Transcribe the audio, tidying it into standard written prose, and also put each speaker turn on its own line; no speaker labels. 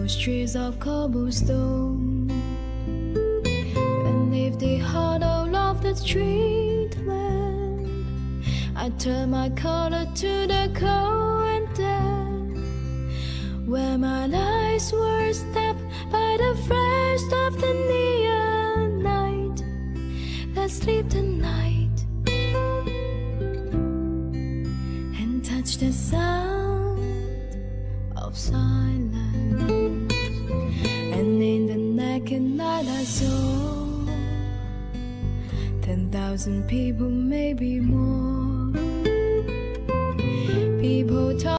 those streets of cobblestone, and if the hollow of the street lamp, I turn my collar to the cold and dead, where my lights were stabbed by the first of the neon night that sleep the night, and touch the sound of silence. And in the naked night I saw 10,000 people, maybe more.